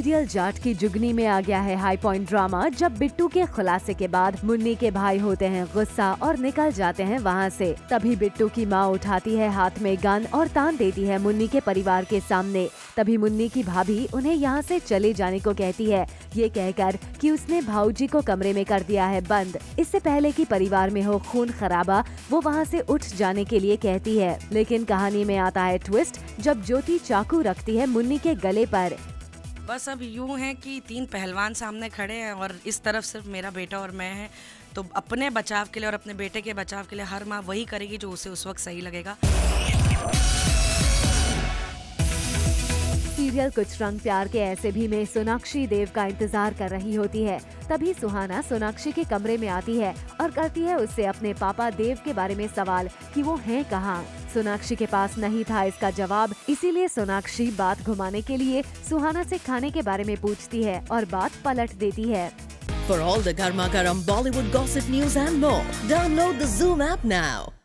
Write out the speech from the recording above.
Serial Jat की जुगनी में आ गया है हाई पॉइंट ड्रामा, जब बिट्टू के खुलासे के बाद मुन्नी के भाई होते हैं गुस्सा और निकल जाते हैं वहां से। तभी बिट्टू की माँ उठाती है हाथ में गन और तान देती है मुन्नी के परिवार के सामने। तभी मुन्नी की भाभी उन्हें यहाँ से चले जाने को कहती है, ये कहकर कि उसने भाऊजी को कमरे में कर दिया है बंद। इससे पहले कि परिवार में हो खून खराबा, वो वहाँ से उठ जाने के लिए कहती है। लेकिन कहानी में आता है ट्विस्ट, जब ज्योति चाकू रखती है मुन्नी के गले पर। बस अब यूँ है कि 3 पहलवान सामने खड़े हैं और इस तरफ सिर्फ मेरा बेटा और मैं हैं, तो अपने बचाव के लिए और अपने बेटे के बचाव के लिए हर माँ वही करेगी जो उसे उस वक्त सही लगेगा। सीरियल कुछ रंग प्यार के ऐसे भी में सोनाक्षी देव का इंतजार कर रही होती है। तभी सुहाना सोनाक्षी के कमरे में आती है और करती है उससे अपने पापा देव के बारे में सवाल कि वो हैं कहाँ। सोनाक्षी के पास नहीं था इसका जवाब, इसीलिए सोनाक्षी बात घुमाने के लिए सुहाना से खाने के बारे में पूछती है और बात पलट देती है। For all the Garma Garam Bollywood gossip news and more, download the Zoom app now.